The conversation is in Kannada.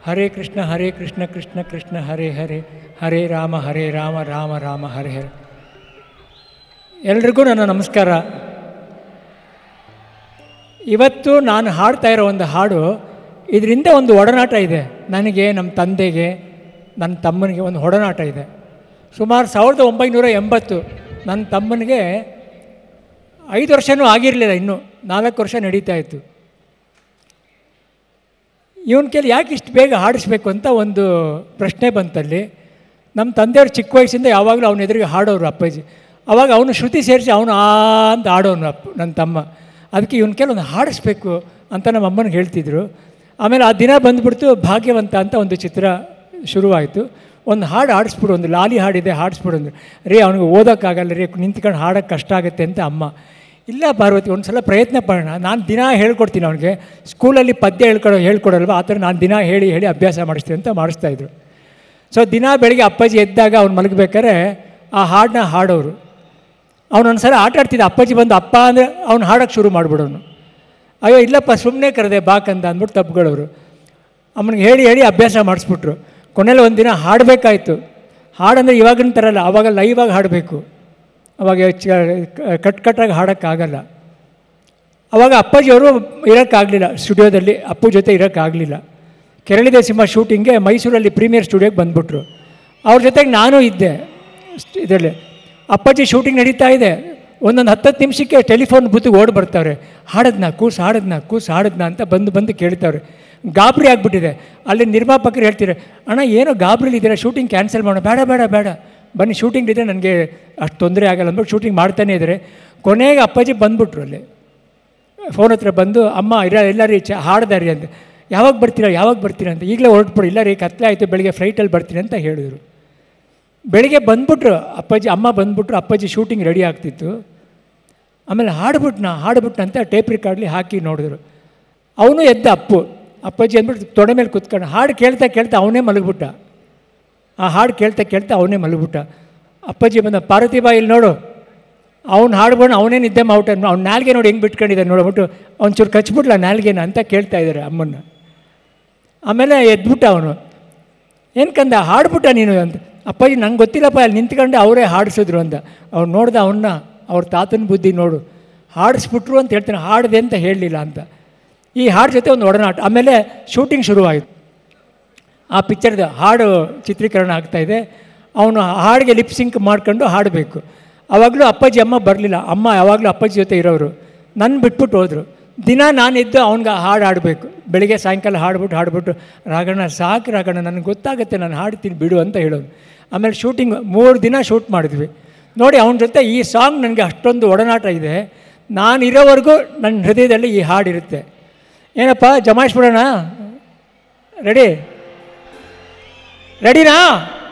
ಹರೇ ಕೃಷ್ಣ ಕೃಷ್ಣ ಕೃಷ್ಣ ಹರೇ ಹರೇ ಹರೇ ರಾಮ ರಾಮ ರಾಮ ಹರೇ ಹರೇ. ಎಲ್ರಿಗೂ ನನ್ನ ನಮಸ್ಕಾರ. ಇವತ್ತು ನಾನು ಹಾಡ್ತಾ ಇರೋ ಒಂದು ಹಾಡು, ಇದರಿಂದ ಒಂದು ಒಡನಾಟ ಇದೆ ನನಗೆ, ನಮ್ಮ ತಂದೆಗೆ, ನನ್ನ ತಮ್ಮನಿಗೆ ಒಂದು ಒಡನಾಟ ಇದೆ. ಸುಮಾರು 1980 ನನ್ನ ತಮ್ಮನಿಗೆ 5 ವರ್ಷವೂ ಆಗಿರಲಿಲ್ಲ, ಇನ್ನೂ 4 ವರ್ಷ ನಡೀತಾ ಇತ್ತು. ಇವನ ಕೈಲಿ ಯಾಕೆ ಇಷ್ಟು ಬೇಗ ಹಾಡಿಸ್ಬೇಕು ಅಂತ ಒಂದು ಪ್ರಶ್ನೆ ಬಂತಲ್ಲಿ. ನಮ್ಮ ತಂದೆಯವ್ರು ಚಿಕ್ಕ ವಯಸ್ಸಿಂದ ಯಾವಾಗಲೂ ಅವನ ಎದುರಿಗೆ ಹಾಡೋರು ಅಪ್ಪಾಜಿ. ಆವಾಗ ಅವನು ಶ್ರುತಿ ಸೇರಿಸಿ ಅವನು ಅಂತ ಹಾಡೋನು ನನ್ನ ತಮ್ಮ. ಅದಕ್ಕೆ ಇವನ ಕೈಲಿ ಒಂದು ಹಾಡಿಸ್ಬೇಕು ಅಂತ ನಮ್ಮ ಅಮ್ಮನಿಗೆ ಹೇಳ್ತಿದ್ರು. ಆಮೇಲೆ ಆ ದಿನ ಬಂದುಬಿಡ್ತು, ಭಾಗ್ಯವಂತ ಅಂತ ಒಂದು ಚಿತ್ರ ಶುರುವಾಯಿತು. ಒಂದು ಹಾಡು ಹಾಡಿಸ್ಬಿಡು, ಒಂದು ಲಾಲಿ ಹಾಡಿದೆ ಹಾಡಿಸ್ಬಿಡು ಅಂದರು. ರೀ ಅವನಿಗೆ ಓದೋಕ್ಕಾಗಲ್ಲ ರೀ, ನಿಂತ್ಕೊಂಡು ಹಾಡೋಕ್ಕೆ ಕಷ್ಟ ಆಗುತ್ತೆ ಅಂತ ಅಮ್ಮ. ಇಲ್ಲ ಪಾರ್ವತಿ, ಒಂದು ಸಲ ಪ್ರಯತ್ನ ಪಡೋಣ, ನಾನು ದಿನ ಹೇಳ್ಕೊಡ್ತೀನಿ ಅವನಿಗೆ, ಸ್ಕೂಲಲ್ಲಿ ಪದ್ಯ ಹೇಳ್ಕೊಡಲ್ವ ಆ ಥರ ನಾನು ದಿನ ಹೇಳಿ ಅಭ್ಯಾಸ ಮಾಡಿಸ್ತೀನಿ ಅಂತ ಮಾಡಿಸ್ತಾಯಿದ್ರು. ಸೊ ದಿನ ಬೆಳಗ್ಗೆ ಅಪ್ಪಾಜಿ ಎದ್ದಾಗ ಅವ್ನು ಮಲಗಬೇಕಾದ್ರೆ ಆ ಹಾಡನ್ನ ಹಾಡೋರು. ಅವನೊಂದು ಸಲ ಆಟ ಆಡ್ತಿದ್ದ, ಅಪ್ಪಾಜಿ ಬಂದು ಅಪ್ಪ ಅಂದರೆ ಅವ್ನು ಹಾಡೋಕ್ಕೆ ಶುರು ಮಾಡಿಬಿಡೋನು. ಅಯ್ಯೋ ಇಲ್ಲಪ್ಪ ಸುಮ್ಮನೆ ಕರೆದೆ ಬಾಕಂದ ಅಂದ್ಬಿಟ್ಟು ತಪ್ಪುಗಳವರು. ಅಮ್ಮನಿಗೆ ಹೇಳಿ ಅಭ್ಯಾಸ ಮಾಡಿಸ್ಬಿಟ್ರು. ಕೊನೆಯಲ್ಲಿ ಒಂದು ದಿನ ಹಾಡಬೇಕಾಯ್ತು. ಹಾಡಂದರೆ ಇವಾಗಿನ ಥರ ಅಲ್ಲ, ಆವಾಗ ಲೈವಾಗಿ ಹಾಡಬೇಕು, ಅವಾಗ ಕಟ್ಟಾಗಿ ಹಾಡೋಕ್ಕಾಗಲ್ಲ. ಆವಾಗ ಅಪ್ಪಾಜಿಯವರು ಇರೋಕ್ಕಾಗಲಿಲ್ಲ ಸ್ಟುಡಿಯೋದಲ್ಲಿ, ಅಪ್ಪು ಜೊತೆ ಇರೋಕ್ಕಾಗಲಿಲ್ಲ. ಕೆರಳಿದೆ ಸಿಂಹ ಶೂಟಿಂಗ್ಗೆ ಮೈಸೂರಲ್ಲಿ ಪ್ರೀಮಿಯರ್ ಸ್ಟುಡಿಯೋಗೆ ಬಂದುಬಿಟ್ರು. ಅವ್ರ ಜೊತೆಗೆ ನಾನು ಇದ್ದೆ ಇದರಲ್ಲಿ. ಅಪ್ಪಾಜಿ ಶೂಟಿಂಗ್ ನಡೀತಾ ಇದೆ, ಒಂದೊಂದು 10 ನಿಮಿಷಕ್ಕೆ ಟೆಲಿಫೋನ್ ಬೂತಿಗೆ ಓಡಿ ಬರ್ತಾವ್ರೆ, ಹಾಡದ್ನ ಕೂಸು ಹಾಡದ್ನ ಅಂತ ಬಂದು ಕೇಳ್ತಾವ್ರೆ. ಗಾಬರಿ ಆಗಿಬಿಟ್ಟಿದೆ. ಅಲ್ಲಿ ನಿರ್ಮಾಪಕರು ಹೇಳ್ತಾರೆ, ಅಣ್ಣ ಏನೋ ಗಾಬರಿಲಿದ್ದೀರಾ, ಶೂಟಿಂಗ್ ಕ್ಯಾನ್ಸಲ್ ಮಾಡೋಣ. ಬೇಡ ಬನ್ನಿ, ಶೂಟಿಂಗ್ ಇದ್ದರೆ ನನಗೆ ಅಷ್ಟು ತೊಂದರೆ ಆಗಲ್ಲ ಅಂದ್ಬಿಟ್ಟು ಶೂಟಿಂಗ್ ಮಾಡ್ತಾನೇ ಇದ್ದಾರೆ. ಕೊನೆಗೆ ಅಪ್ಪಾಜಿ ಬಂದುಬಿಟ್ರು. ಅಲ್ಲಿ ಫೋನ್ ಹತ್ರ ಬಂದು, ಅಮ್ಮ ಎಲ್ಲ ರೀ ಹಾಡ್ದಾರಿ ಅಂತ. ಯಾವಾಗ ಬರ್ತೀರಾ ಅಂತ. ಈಗಲೇ ಹೊರಟ್ಬಿಡು. ಇಲ್ಲ ರೀ ಕತ್ಲೆ ಆಯಿತು, ಬೆಳಗ್ಗೆ ಫ್ಲೈಟಲ್ಲಿ ಬರ್ತೀನಿ ಅಂತ ಹೇಳಿದರು. ಬೆಳಿಗ್ಗೆ ಬಂದುಬಿಟ್ರು ಅಪ್ಪಾಜಿ, ಅಮ್ಮ ಬಂದುಬಿಟ್ರು. ಅಪ್ಪಾಜಿ ಶೂಟಿಂಗ್ ರೆಡಿ ಆಗ್ತಿತ್ತು. ಆಮೇಲೆ ಹಾಡ್ಬಿಟ್ನ ಅಂತ ಟೇಪ್ ರಿಕಾರ್ಡ್ಲಿ ಹಾಕಿ ನೋಡಿದ್ರು. ಅವನು ಎದ್ದ ಅಪ್ಪಾಜಿ ಅಂದ್ಬಿಟ್ಟು ತೊಡೆ ಮೇಲೆ ಕುತ್ಕೊಂಡು ಹಾಡು ಕೇಳ್ತಾ ಅವನೇ ಮಲಗಿಬಿಟ್ಟ. ಆ ಹಾಡು ಕೇಳ್ತಾ ಅವನೇ ಮಲಗಿಬಿಟ್ಟ. ಅಪ್ಪಾಜಿ ಬಂದ, ಪಾರ್ವತಿ ಬಾ ಇಲ್ಲಿ ನೋಡು, ಅವ್ನು ಹಾಡ್ಕೊಂಡು ಅವನೇ ನಿದ್ದೆ ಮಾಡ್ಬಿಟ್ಟ, ಅವ್ನು ನಾಲ್ಗೆ ನೋಡಿ ಹೆಂಗೆ ಬಿಟ್ಕೊಂಡಿದ್ದಾನೆ ನೋಡ್ಬಿಟ್ಟು ಒಂಚೂರು ಕಚ್ಬಿಟ್ಲ ನಾಲ್ಗೆನ ಅಂತ ಕೇಳ್ತಾ ಇದ್ದಾರೆ ಅಮ್ಮನ್ನ. ಆಮೇಲೆ ಎದ್ಬಿಟ್ಟ ಅವನು. ಏನು ಕಂದ ಹಾಡ್ಬಿಟ್ಟ ನೀನು ಅಂತ. ಅಪ್ಪಾಜಿ ನಂಗೆ ಗೊತ್ತಿಲ್ಲಪ್ಪ, ಅಲ್ಲಿ ನಿಂತ್ಕೊಂಡು ಅವರೇ ಹಾಡಿಸಿದ್ರು ಅಂತ. ಅವ್ನು ನೋಡ್ದೆ ಅವನ್ನ, ಅವ್ರ ತಾತನ ಬುದ್ಧಿ ನೋಡು, ಹಾಡಿಸ್ಬಿಟ್ರು ಅಂತ ಹೇಳ್ತಾನೆ, ಹಾಡಿದೆ ಅಂತ ಹೇಳಲಿಲ್ಲ ಅಂತ. ಈ ಹಾಡು ಜೊತೆ ಒಂದು ಒಡನಾಟ. ಆಮೇಲೆ ಶೂಟಿಂಗ್ ಶುರುವಾಯಿತು. ಆ ಪಿಕ್ಚರ್ದು ಹಾಡು ಚಿತ್ರೀಕರಣ ಆಗ್ತಾಯಿದೆ. ಅವನು ಹಾಡಿಗೆ ಲಿಪ್ ಸಿಂಕ್ ಮಾಡ್ಕೊಂಡು ಹಾಡಬೇಕು. ಆವಾಗಲೂ ಅಪ್ಪಾಜಿ ಅಮ್ಮ ಬರಲಿಲ್ಲ. ಅಮ್ಮ ಯಾವಾಗಲೂ ಅಪ್ಪಾಜಿ ಜೊತೆ ಇರೋರು. ನನ್ನ ಬಿಟ್ಬಿಟ್ಟು ಹೋದರು. ದಿನ ನಾನಿದ್ದು ಅವ್ನಿಗೆ ಹಾಡು ಹಾಡಬೇಕು. ಬೆಳಿಗ್ಗೆ ಸಾಯಂಕಾಲ ಹಾಡ್ಬಿಟ್ಟು ರಾಘಣ್ಣ ಸಾಕು ರಾಘಣ್ಣ, ನನಗೆ ಗೊತ್ತಾಗುತ್ತೆ, ನಾನು ಹಾಡ್ತೀನಿ ಬಿಡು ಅಂತ ಹೇಳೋನು. ಆಮೇಲೆ ಶೂಟಿಂಗ್ 3 ದಿನ ಶೂಟ್ ಮಾಡಿದ್ವಿ. ನೋಡಿ, ಅವನ ಜೊತೆ ಈ ಸಾಂಗ್ ನನಗೆ ಅಷ್ಟೊಂದು ಒಡನಾಟ ಇದೆ. ನಾನಿರೋವರೆಗೂ ನನ್ನ ಹೃದಯದಲ್ಲಿ ಈ ಹಾಡಿರುತ್ತೆ. ಏನಪ್ಪ ಜಮಾಯಿಸ್ಬಿಡೋಣ? ರೆಡಿನಾ?